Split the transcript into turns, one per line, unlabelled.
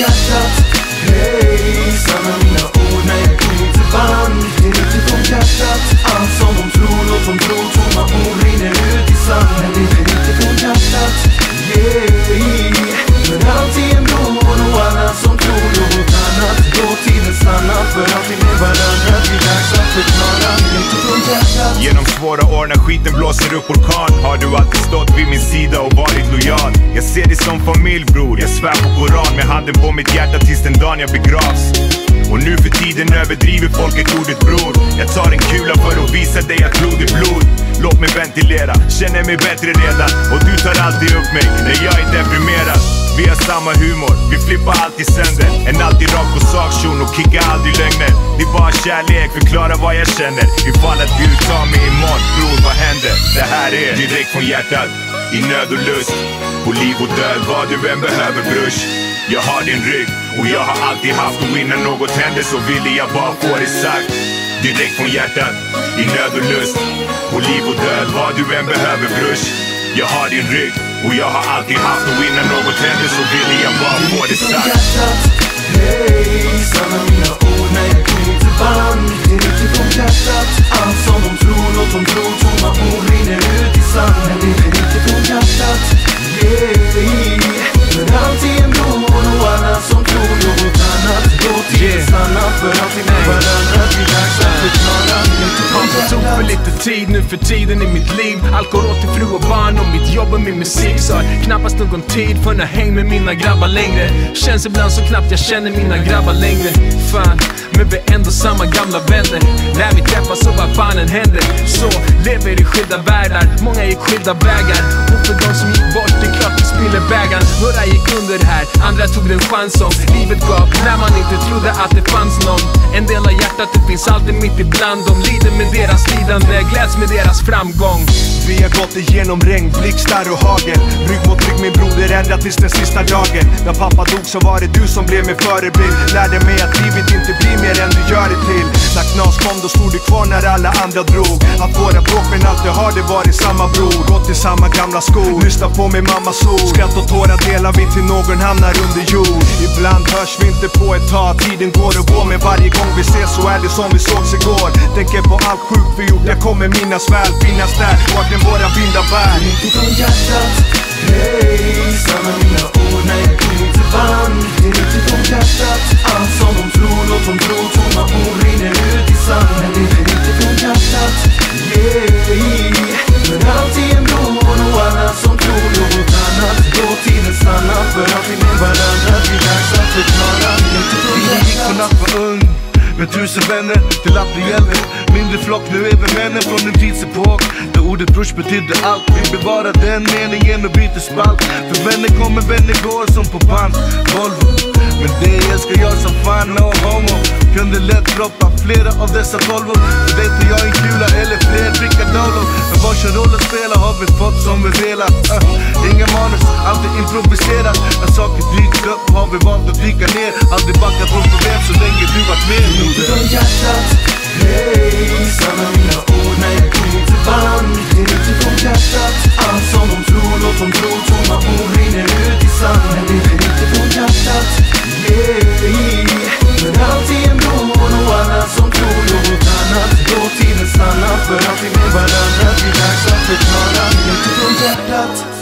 hjärtat. Hej, sanna mina ord när jag knyter band. Det är utifrån hjärtat. Allt som de tror, låt de tro. Tomma ord rinner ut i sand. Men det är utifrån hjärtat. Yeah. Men allt är en blod och alla som tror något annat. Låt tiden stanna för alltid med varandra. Det är dags att förklara. Utifrån hjärtat.
Genom svåra år när skiten blåser upp orkan har du alltid stått vid min sida och varit lojal. Jag ser dig som familj, bror. Jag svär på Koran med handen på mitt hjärta tills den dagen jag begravs. Och nu för tiden överdriver folket ordet bror. Jag tar en kula för att visa dig att blod är blod. Låt mig ventilera, känner mig bättre redan. Och du tar alltid upp mig när jag är deprimerad. Vi har samma humor, vi flippar alltid sönder. En alltid rak på saktion och kickar aldrig lögner. Det är bara kärlek, förklara vad jag känner. Ifall att du tar mig imorgon, bror vad händer? Det här är direkt från hjärtat. I nöd och lust, på liv och död, vad du än behöver brush. Jag har din rygg och jag har alltid haft. Och innan något händer så ville jag bara få det sagt. Direkt från hjärtat, i nöd och lust, på liv och död, vad du än behöver brush. Jag har din rygg och jag har alltid haft. Och innan något händer så ville jag bara få det sagt.
Hej, sanna mina ord när jag knyter band. Det är utifrån hjärtat. Allt som de tror, låt de tro. Tomma ord rinner ut i sand. Men det är utifrån hjärtat. Yeah. Men allt är en blod och alla som tror något annat. Låt tiden stanna för alltid med varandra. Det är dags att förklara.
Det tog för lite tid nu för tiden i mitt liv. Allt går åt till fru och barn och mitt jobb och min musik. Så har knappast någon tid för att häng med mina grabbar längre. Känns ibland så knappt jag känner mina grabbar längre. Fan, men vi är ändå samma gamla vänner. När vi träffas så vad fan än händer. Så lever i skilda världar, många gick skilda vägar. Och för de som gick bort, det är klart vi spiller bägaren. Några gick under här, andra tog den chans som livet gav när man inte trodde att det fanns någon. En del av hjärtat, det finns alltid mitt ibland. De lider med deras lidande, gläds med deras framgång.
Vi har gått igenom regn, blixtar och hagel. Rygg mot rygg min broder ända tills den sista dagen. När pappa dog så var det du som blev min förebild. Lärde mig att livet inte blir mer än du gör det till. När knas kom då stod du kvar när alla andra drog. Att våra bråk men alltid har det varit samma bror. Gått i samma gamla skor, lyssna på min mammas ord. Skratt och tårar delar vi till någon hamnar under jord. Ibland hörs vi inte på ett tag, tiden går och går. Men varje gång vi ses så är det som vi sågs igår. Tänker på allt sjukt vi gjort, jag kommer minnas väl. Finnas där, vart den våra vindar bär.
Utifrån hjärtat. Hej, sanna mina ord när jag knyter band. Det är utifrån hjärtat. Allt som de tror, låt de tro. Tomma ord rinner ut i sand. Men det är utifrån hjärtat. Yeah. Men allt är en blod och alla som tror något annat. Låt tiden stanna för alltid med varandra. Det är dags att förklara. Utifrån hjärtat.
Vi gick från att vara ung med 1000 vänner till att bli äldre. Mindre flock, nu är vi männen från en tidsepok där ordet brush betydde allt. Vi bevarar den meningen och byter spalt. För vänner kommer, vänner går som på band. Volvo, men det älskar jag som fan, no homo. Kunde lätt droppa flera av dessa 12. För det tar jag en kula eller fler prickar dolo. Men varsin roll att spela har vi fått som vi velat. Inga manus, alltid improviserat. När saker dykt upp har vi valt att dyka ner. Aldrig backat från problem så länge du varit med.
Utifrån hjärtat. Hej, sanna mina ord när jag knyter band. Det är utifrån hjärtat. Allt som de tror, låt de tro. Tomma ord rinner ut i sand. Men det är utifrån hjärtat. Yeah. Men allt är en blod och alla som tror något annat. Låt tiden stanna för alltid med varandra. Det är dags att förklara. Utifrån hjärtat.